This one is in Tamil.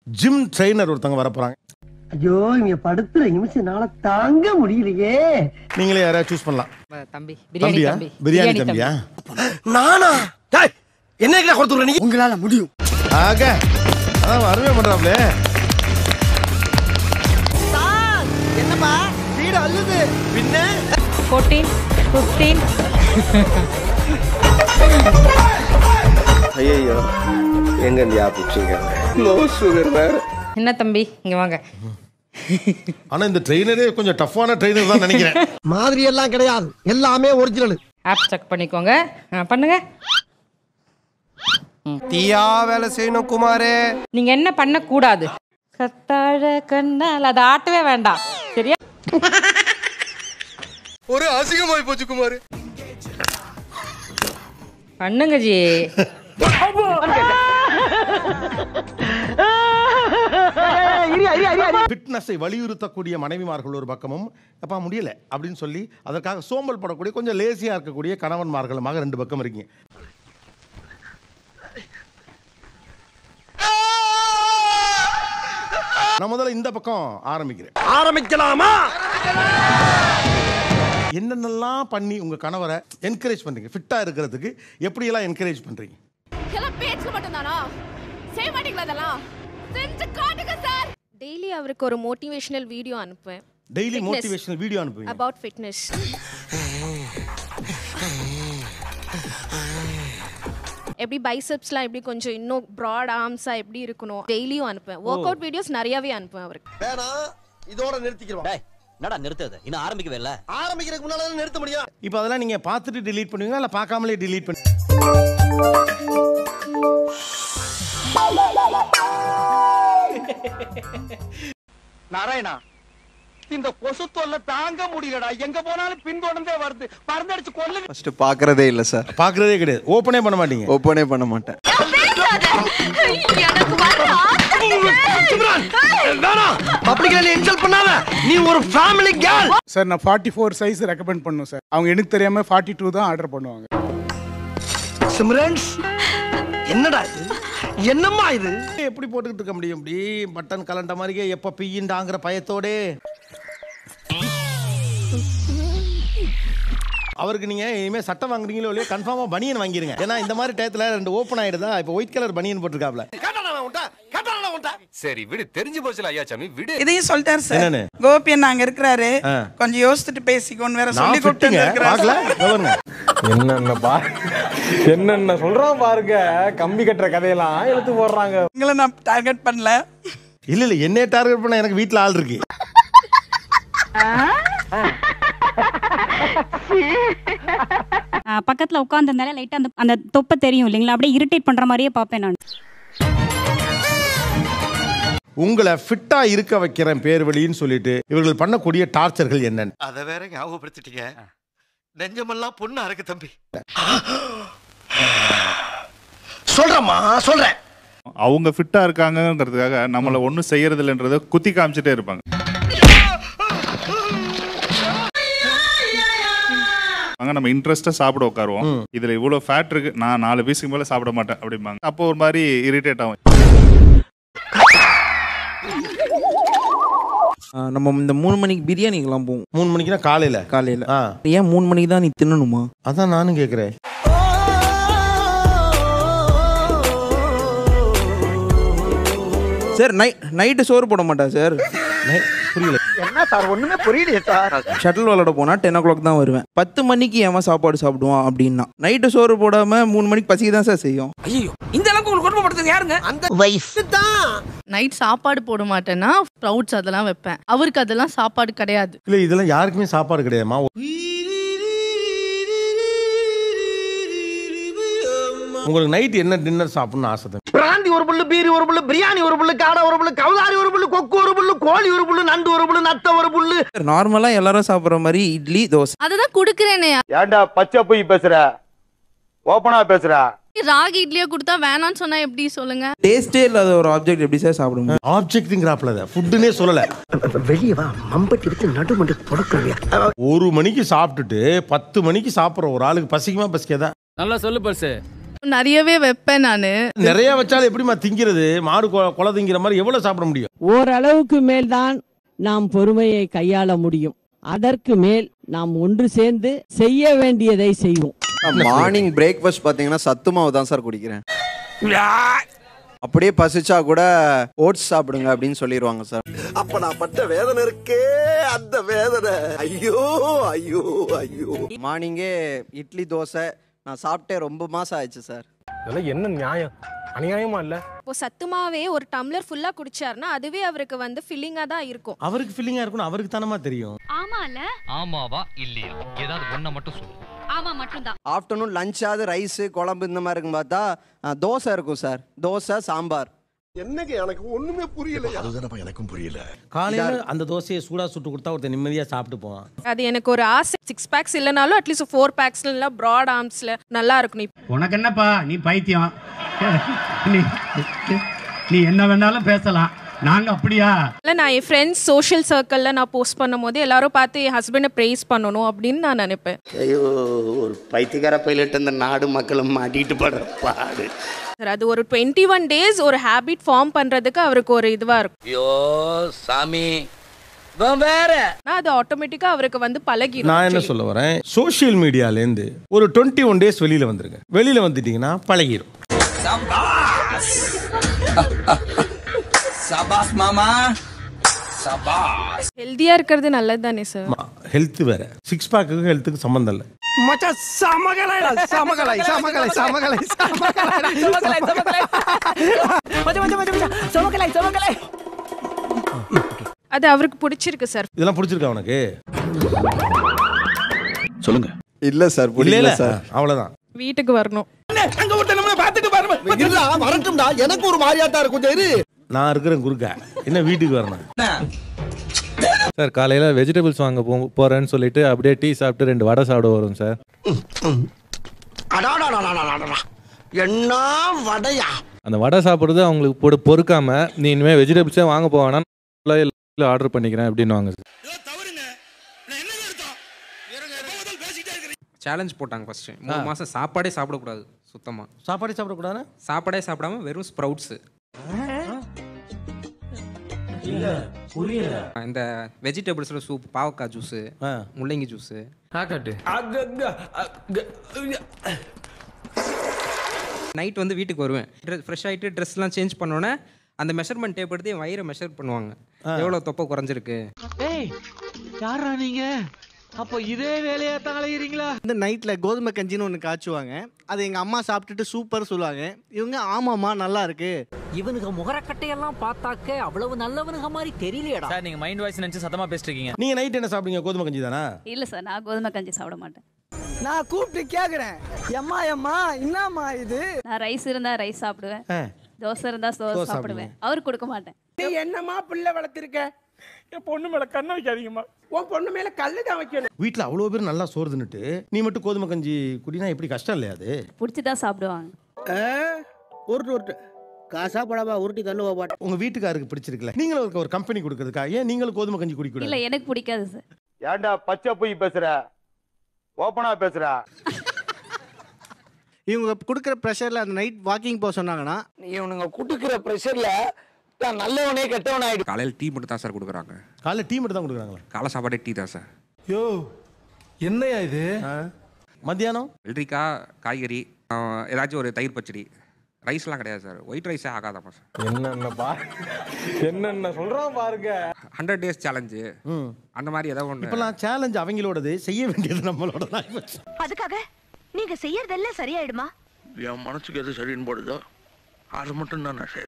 ஜிம் ட்ரெய்னர் ஒருத்தங்க வர போறாங்க. ஐயோ இங்க படுத்துற நிமிஷம்னால தாங்க முடியலையே. நீங்களே யாரையா சூஸ் பண்ணலாம். தம்பி பிரியாணி தம்பி. பிரியாணி தம்பியா? நானா? டேய் என்ன கொடுத்துற நீ? உங்களால முடியும். ஆக அதான் அருமையா பண்றாப்ல. சார் என்னப்பா வீடு அள்ளுது. பின்ன 14 15 ஐயோ எங்க இந்தியா பிடிச்சிங்க லோ சுகர் வேற. என்ன தம்பி இங்க வாங்க. ஆனா இந்த ட்ரெய்னரே கொஞ்சம் டஃப்பான ட்ரெய்னர் தான் நினைக்கிறேன். மாதிரி எல்லாம் கிடையாது, எல்லாமே ஒரிஜினல். ஆப் செக் பண்ணிக்கோங்க. பண்ணுங்க. தீயா வேலை செய்யணும் குமாரே. நீங்க என்ன பண்ண கூடாது? கத்தாழ கண்ணால் அதை ஆட்டவே வேண்டாம். சரியா? ஒரு அசிங்கமாய் போச்சு குமார். பண்ணுங்க ஜி. ஃபிட்னஸை வலியுறுத்தக்கூடிய மனைவிமார்கள் ஒரு பக்கமும் அப்பா முடியல அப்படின்னு சொல்லி அதற்காக சோம்பல் படக்கூடிய கொஞ்சம் லேசியா இருக்கக்கூடிய கணவன்மார்களுமாக ரெண்டு பக்கம் இருக்கீங்க. நான் முதல்ல இந்த பக்கம் ஆரம்பிக்கிறேன். ஆரம்பிக்கலாமா? என்னென்னலாம் பண்ணி உங்க கணவரை என்கரேஜ் பண்றீங்க? ஃபிட்டா இருக்கிறதுக்கு எப்படி எல்லாம் என்கரேஜ் பண்றீங்க? எல்லாம் பேச்சு மட்டும் தானா? செய்ய மாட்டீங்களா இதெல்லாம்? செஞ்சு காட்டுங்க சார். டெய்லி அவருக்கு ஒரு மோட்டிவேஷனல் வீடியோ அனுப்புவேன். டெய்லி மோட்டிவேஷனல் வீடியோ அனுப்புவீங்க? About fitness. எப்படி பைசெப்ஸ்லாம் எப்படி கொஞ்சம் இன்னும் ப்ராட் ஆர்ம்ஸா எப்படி இருக்கணும் டெய்லியும் அனுப்புவேன். வொர்க் அவுட் வீடியோஸ் நிறையவே அனுப்புவேன் அவருக்கு. வேணாம் இதோட நிறுத்திக்கிறோம். டேய் என்னடா நிறுத்துறது? இன்னும் ஆரம்பிக்கவே இல்ல. ஆரம்பிக்கிறதுக்கு முன்னால தான் நிறுத்த முடியும். இப்போ அதெல்லாம் நீங்க பார்த்துட்டு delete பண்ணுவீங்களா இல்ல பார்க்காமலே delete பண்ணி? நாராயணா இந்த கொசு தொல்லை தாங்க முடியலடா. எங்க போனாலும் பின்தொடர்ந்தே வருது. பறந்தடிச்சு கொல்ல. ஃபர்ஸ்ட் பார்க்கறதே இல்ல சார். பார்க்கறதே கிடையாது. ஓபனே பண்ண மாட்டீங்க? ஓபனே பண்ண மாட்டேன். பப்ளிக்ல இன்சல்ட் பண்ணாத. நீ ஒரு ஃபேமிலி கேர்ள். சார் நான் 44 சைஸ் ரெக்கமெண்ட் பண்ணுவேன் சார். அவங்க எனக்கு தெரியாம 42 தான் ஆர்டர் பண்ணுவாங்க. சிம்ரன்ஸ் என்னடா இது? என்னம்மா இது? எப்படி போட்டுக்கிட்டு இருக்க முடியும்? இப்படி பட்டன் கலண்ட மாதிரியே எப்ப பிய்யின்டாங்கிற பயத்தோடே அவருக்கு நீங்க இனிமே சட்டை வாங்குறீங்களோ இல்லையோ கன்ஃபார்மா பனியன் வாங்கிருங்க. ஏன்னா இந்த மாதிரி டயத்துல ரெண்டு ஓபன் ஆயிடுதா. இப்போ ஒயிட் கலர் பனியன் போட்டுருக்காப்ல. சரி விடு, தெரிஞ்சு போச்சுல ஐயா சாமி விடு. இதையும் சொல்லிட்டாரு சார். என்னன்னு? கோபி அண்ணா அங்க இருக்கிறாரு, கொஞ்சம் யோசிச்சுட்டு பேசிக்கோன்னு வேற சொல்லி கொடுத்துங்க. என்னென்ன சொல்றான் பாருங்க. கம்பி கட்டுற கதையெல்லாம் எடுத்து போடுறாங்க. உங்களை நான் டார்கெட் பண்ணல. இல்ல இல்ல என்ன டார்கெட் பண்ண? எனக்கு வீட்ல ஆள் இருக்கு. பக்கத்துல உட்கார்ந்திருந்தாலே லைட்டா அந்த தொப்பை தெரியும் இல்லைங்களா? அப்படியே இரிட்டேட் பண்ற மாதிரியே பாப்பேன் நான். உங்களை ஃபிட்டா இருக்க வைக்கிறேன் பேர் வழின்னு சொல்லிட்டு இவர்கள் பண்ணக்கூடிய டார்ச்சர்கள் என்னன்னு அதை வேற ஞாபகப்படுத்திட்டீங்க. நெஞ்சமெல்லாம் பொண்ணா இருக்கு தம்பி. சொல்றமா சொல்றேன். அவங்க ஃபிட்டா இருக்காங்கங்கிறதுக்காக நம்மள ஒன்றும் செய்யறது இல்லைன்றத குத்தி காமிச்சிட்டே இருப்பாங்க. அங்க நம்ம இன்ட்ரெஸ்டா சாப்பிட உட்காருவோம். இதுல இவ்வளவு ஃபேட் இருக்கு, நான் 4 பீஸுக்கு மேல சாப்பிட மாட்டேன் அப்படிம்பாங்க. அப்போ ஒரு மாதிரி இரிட்டேட் ஆகும். நம்ம இந்த 3 மணிக்கு பிரியாணிக்கெல்லாம் போவோம். 3 மணிக்குனா காலையில ஏன் 3 மணிக்கு தான் நீ தின்னணுமா? அதான் நானும் கேட்கிறேன். சார் நைட்டு சோறு போட மாட்டா சார். புரியல என்ன சார்? ஒண்ணுமே புரியலையே சார். ஷட்டில் விளையாட போனா 10 o'clock தான் வருவேன். 10 மணிக்கு ஏன் சாப்பாடு சாப்பிடுவான் அப்படின்னா நைட்டு சோறு போடாம 3 மணிக்கு பசிக்கு தான் சார் செய்யும். ஐயோ இந்த அளவுக்கு உங்களுக்கு கொடுமைப்படுத்துறது யாருங்க? அந்த வைஃப் தான். நைட் சாப்பாடு போட மாட்டேன்னா ஸ்ப்ரவுட்ஸ் அதெல்லாம் வைப்பேன். அவருக்கு அதெல்லாம் சாப்பாடு கிடையாது. இல்ல இதெல்லாம் யாருக்குமே சாப்பாடு கிடையாதுமா. உங்களுக்கு நைட் என்ன டின்னர் சாப்பிடணும்னு ஆசை தான்? பிராந்தி ஒரு புல்லு, பீரி ஒரு புல்லு, பிரியாணி ஒரு புல்லு, காடை ஒரு புல்லு, கவுதாரி ஒரு புல்லு, கொக்கு ஒரு புல்லு, கோழி ஒரு புல்லு, நண்டு ஒரு புல்லு, நத்த ஒரு புல்லு. நார்மலா எல்லாரும் சாப்பிடுற மாதிரி இட்லி தோசை. அதுதான் குடுக்குறேனே. ஏன்டா பச்சை போய் பேசுற? ஓபனா பேசுற? ராகி இட்லியா கொடுத்தா வேணான்னு சொன்னா எப்படி சொல்லுங்க? டேஸ்டே இல்லாத ஒரு ஆப்ஜெக்ட் எப்படி சார் சாப்பிட முடியும்? ஆப்ஜெக்ட்ங்கறாப்ல ஃபுட்னே சொல்லல. வெளிய வா மம்பட்டி எடுத்து நடுமண்ட தொடக்கறியா. 1 மணிக்கு சாப்பிட்டுட்டு 10 மணிக்கு சாப்பிடுற ஒரு ஆளுக்கு பசிக்குமா பசிக்காதா? நல்லா சொல்லு பர்ஸ். நிறையவே வைப்பேன் நானு. நிறைய வச்சாலும் எப்படிமா திங்கிறது? மாடு கொலை திங்கிற மாதிரி எவ்வளவு சாப்பிட முடியும்? ஓரளவுக்கு மேல்தான் நாம் பொறுமையை கையாள முடியும். அதற்கு மேல் நாம் ஒன்று சேர்ந்து செய்ய வேண்டியதை செய்வோம். மார்னிங் பிரேக்ஃபாஸ்ட் பாத்தீங்கன்னா சத்து மாவு தான் சார் குடிக்கிறேன். அப்படியே பசிச்சா கூட ஓட்ஸ் சாப்பிடுங்க அப்படின்னு சொல்லிடுவாங்க சார். அப்ப நான் பட்ட வேதனை இருக்கே, அந்த வேதனை. ஐயோ ஐயோ ஐயோ. மார்னிங்கே இட்லி தோசை நான் சாப்பிட்டே ரொம்ப மாசம் ஆயிடுச்சு சார். இதெல்லாம் என்ன நியாயம்? அநியாயமா இல்ல? இப்போ சத்துமாவே ஒரு டம்ளர் ஃபுல்லா குடிச்சாருன்னா அதுவே அவருக்கு வந்து ஃபில்லிங்கா தான் இருக்கும். அவருக்கு ஃபில்லிங்கா இருக்கும்னு அவருக்கு தானமா தெரியும். ஆமால ஆமாவா இல்லையா ஏதாவது ஒண்ண மட்டும் சொல்லு. ஆமா மட்டும் தான். ஆஃப்டர்நூன் லஞ்சாவது ரைஸ் குழம்பு இந்த மாதிரி இருக்கும் பார்த்தா தோசை இருக்கும் சார். தோசை சாம்பார். என்னங்க எனக்கு ஒண்ணுமே புரியல. அதுதான் எனக்கும் புரியல. காலையில அந்த தோசையை சூடா சுட்டு கொடுத்தா ஒருத்தர் நிம்மதியா சாப்பிட்டு போவான். அது எனக்கு ஒரு ஆசை. 6 பேக்ஸ் இல்லனாலும் அட்லீஸ்ட் 4 பேக்ஸ்ல இல்ல பிராட் ஆர்ம்ஸ்ல நல்லா இருக்கும். உனக்கு என்னப்பா நீ பைத்தியம். நீ என்ன வேணாலும் பேசலாம். நாங்க அப்படியா? இல்ல நான் என் ஃப்ரெண்ட்ஸ் சோஷியல் சர்க்கிள்ல நான் போஸ்ட் பண்ணும்போது எல்லாரும் பார்த்து என் ஹஸ்பண்டை ப்ரைஸ் பண்ணணும் அப்படின்னு நான் நினைப்பேன். ஐயோ ஒரு பைத்தியக்கார பைலட் இந்த நாடு மக்களும் மாட்டிட்டு படுற பாடு. அது ஒரு 21 days ஒரு ஹேபிட் ஃபார்ம் பண்றதுக்கு அவருக்கு ஒரு இதுவா இருக்கும். ஐயோ சாமி வேற அது ஆட்டோமேட்டிக்கா அவருக்கு வந்து பழகிடும். நான் என்ன சொல்ல வரேன், சோஷியல் மீடியால இருந்து ஒரு 21 days வெளியில வந்துருங்க. வெளியில வந்துட்டீங்கன்னா பழகிடும். சபாஸ் மாமா சபாஸ். ஹெல்தியா இருக்கிறது நல்லது தானே சார்? ஹெல்த் வேற. 6 பேக்குக்கு ஹெல்த்துக்கு சம்பந்தம் இல்லை. மச்சான் சமகலைடா சமகலை சமகலை சமகலை சமகலை சமகலை சமகலை மச்சான் சமகலை சமகலை. அது அவருக்கு பிடிச்சிருக்கு சார். இதெல்லாம் பிடிச்சிருக்கா உனக்கு? சொல்லுங்க. இல்ல சார் புரியல சார். அவ்வளவுதான். வீட்டுக்கு வரணும். அங்க ஒருத்தன் நம்மள பாத்துட்டு பாருங்க. இல்ல வரட்டும்டா. எனக்கு ஒரு மாதிரியாட்டா இருக்கு. கொஞ்சம் இரு. நான் இருக்கிறேன் குறுக்க. என்ன வீட்டுக்கு வரணும்? சார் காலையில் வெஜிடபிள்ஸ் வாங்க போகிறேன்னு சொல்லிட்டு அப்படியே டீ சாப்பிட்டு 2 வடை சாப்பிட வரும் சார். என்ன வடையா? அந்த வடை சாப்பிட்றது அவங்களுக்கு பொறுக்காம நீ இனிமேல் வெஜிடபிள்ஸே வாங்க போவேன்னா ஆர்டர் பண்ணிக்கிறேன் அப்படின்னு வாங்க சார். சேலஞ்ச் போட்டாங்க ஃபர்ஸ்ட் 3 மாசம் சாப்பாடே சாப்பிடக்கூடாது. சுத்தமாக சாப்பாடே சாப்பிடக்கூடாது. சாப்பாடே சாப்பிடாம வெறும் ஸ்ப்ரவுட்ஸ். இந்த வெஜிடபிள்ஸ்ல சூப், பாவக்காய் ஜூஸ், முள்ளங்கி ஜூஸ். நைட் வந்து வீட்டுக்கு வருவேன். ஃப்ரெஷ் ஆகிட்டு ட்ரெஸ்லாம் சேஞ்ச் பண்ணோன்னே அந்த மெஷர்மெண்ட் டேப் எடுத்து என் வயிறை மெஷர் பண்ணுவாங்க. எவ்வளோ தொப்பை குறைஞ்சிருக்கு. யாரா நீங்க? அப்போ இதே வேலையா தான் அலையறீங்களா? இந்த நைட்ல கோதுமை கஞ்சின்னு ஒன்று காய்ச்சுவாங்க. அது எங்க அம்மா சாப்பிட்டுட்டு சூப்பர் சொல்லுவாங்க. இவங்க ஆமாம்மா நல்லா இருக்கு. இவனுக்கு முகரக்கட்டையெல்லாம் பார்த்தாக்க அவ்வளவு நல்லவனுங்க மாதிரி தெரியலையடா. சார் நீங்க மைண்ட் வாய்ஸ் நினைச்சு சத்தமா பேசிட்டு இருக்கீங்க. நீங்க நைட் என்ன சாப்பிடுங்க? கோதுமை கஞ்சி தானா? இல்ல சார், நான் கோதுமை கஞ்சி சாப்பிட மாட்டேன். நான் கூப்பிட்டு கேக்குறேன். அம்மா அம்மா என்னம்மா இது? நான் ரைஸ் இருந்தா ரைஸ் சாப்பிடுவேன். தோசை இருந்தா தோசை சாப்பிடுவேன். அவருக்கு கொடுக்க மாட்டேன். நீ என்னம்மா பிள்ளை வளர்த்திருக்க? என் பொண்ணு மேல கண்ணை வைக்காதீங்கம்மா. உன் பொண்ணு மேல கல்லு தான் வைக்கணும். வீட்டில் அவ்வளோ பேர் நல்லா சோறு தின்னுட்டு நீ மட்டும் கோதுமை கஞ்சி குடினா எப்படி? கஷ்டம் இல்லையா அது? பிடிச்சிதான் சாப்பிடுவாங்க. உருட்டு காசா படாபா உருட்டி தண்ணு போட்டு. உங்க வீட்டுக்காருக்கு பிடிச்சிருக்கல, நீங்களும் ஒரு கம்பெனி கொடுக்கறதுக்கா ஏன் நீங்களும் கோதுமை கஞ்சி குடிக்கூடாது? இல்ல எனக்கு பிடிக்காது சார். ஏன்டா பச்சை போய் பேசுற? ஓப்பனா பேசுற. இவங்க கொடுக்குற ப்ரெஷர்ல அந்த நைட் வாக்கிங் போக சொன்னாங்கன்னா இவனுங்க குடுக்குற ப்ரெஷர்ல தான் நல்லவனே கெட்டவன் ஆயிடும். காலையில் டீ மட்டும் தான் சார் கொடுக்குறாங்க. காலையில் டீ மட்டும் தான் கொடுக்குறாங்களா? காலை சாப்பாடே டீ தான் சார். யோ என்னையா இது? மத்தியானம் வெள்ளரிக்காய், காய்கறி, ஏதாச்சும் ஒரு தயிர் பச்சடி. ரைஸ்லாம் கிடையாது சார். ஒயிட் ரைஸே ஆகாதாமா சார். என்னென்ன சொல்றான் பாருங்க. 100 days சேலஞ்சு அந்த மாதிரி ஏதாவது ஒன்று. இப்பெல்லாம் சேலஞ்ச் அவங்களோடது, செய்ய வேண்டியது நம்மளோட. அதுக்காக நீங்க செய்யறதெல்லாம் சரியாயிடுமா? என் மனசுக்கு எது சரின்னு போடுதோ அது மட்டும் தான் நான்